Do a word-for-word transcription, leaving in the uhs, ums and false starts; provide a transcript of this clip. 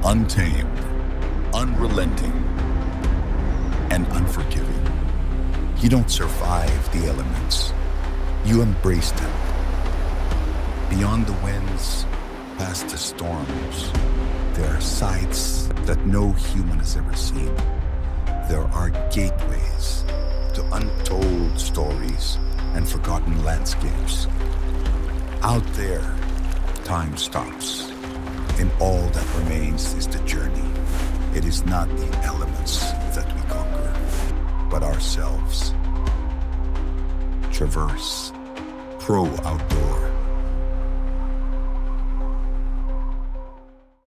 Untamed, unrelenting, and unforgiving. You don't survive the elements. You embrace them. Beyond the winds, past the storms, there are sights that no human has ever seen. There are gateways to untold stories and forgotten landscapes. Out there, time stops, and all that remains is the journey. It is not the elements that we conquer, but ourselves. Traverse. Pro Outdoor.